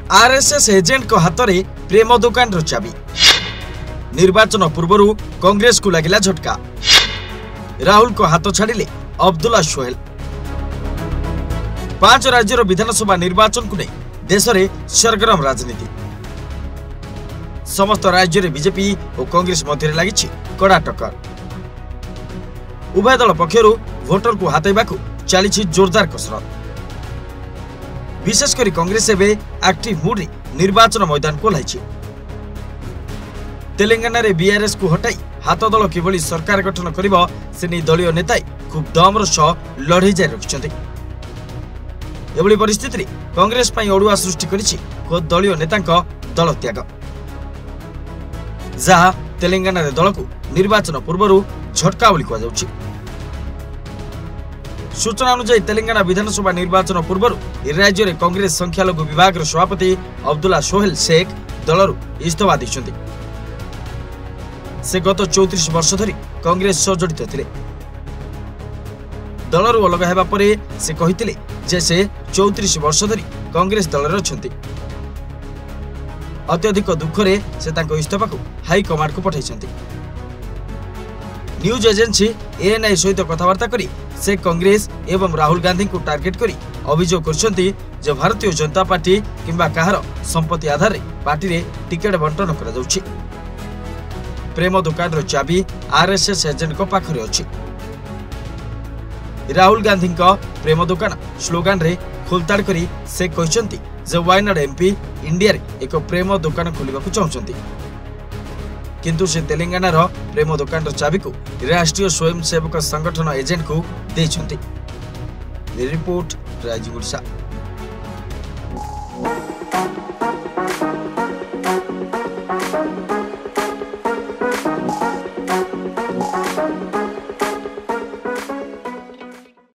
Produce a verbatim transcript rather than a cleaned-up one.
RSS agent को हाथ में प्रेम दुकान रो चाबी। निर्वाचन पूर्व कांग्रेस को लगिला झटका। राहुल को हाथ छाड़िले अब्दुल्ला सोहेल। पांच राज्यर विधानसभा निर्वाचन को नहीं देश में सरगरम राजनीति। समस्त राज्य में बीजेपी और कांग्रेस मध्य लगी कड़ा टक्कर। उभय दल पक्षर भोटर को हाथाइबा चली जोरदार कसरत। विशेषकर कांग्रेस एवं एक्टिव मूड रे निर्वाचन मैदान को लाई। तेलंगाना रे बीआरएस को हटाई हाथ दल किभली सरकार गठन करिबो से नहीं दलीय नेता खूब दमर सह लड़े जारी रखिछन्ति। एभली परिस्थिति कांग्रेस पई अड़ुआ सृष्टि करिछि खुद दलीय नेतांक दल त्याग, जहा तेलंगाना रे दल को निर्वाचन पूर्व झटका बोली कहा जाउछि। सूचना अनुसार तेलंगाना विधानसभा निर्वाचन पूर्व राज्य में कांग्रेस संख्यालघु विभाग सभापति अब्दुल्ला सोहेल शेख दलरू इस्तीफा दैछन्ति। से गत चौतीस वर्ष धरी कांग्रेस सह जड़ित थिले। दलरू अलग हेबा परे से कहिथिले जे से चौतीस वर्ष धरी कांग्रेस दल रे अछन्ति। अत्यधिक दुखरे से तांको इस्तीफा को हाई कमांड को पठाइछन्ति। न्यूज एजेंसी एएनआई सहित कथबार्ता करी से कांग्रेस एवं राहुल गांधी को टार्गेट करी अभियोग करछन्ति जे भारतीय जनता पार्टी किंबा काहार संपत्ति आधार रे पार्टी रे टिकेट बंटन करा जाउछि। प्रेम दुकान रो चाबी आरएसएस एजेंट को पाखरे अछि। राहुल गांधी का प्रेम दुकान स्लोगान रे खोलताड़ करी से कहछन्ति जे वायनाड एमपी इंडिया रे एक प्रेम दुकान खोलिबा को चाहछन्ति, किंतु से तेलंगाना रो प्रेम दुकान रो चाबी को राष्ट्रीय स्वयंसेवक संगठन एजेंट को देछन्ति। रिपोर्ट राजीव गुड़सा।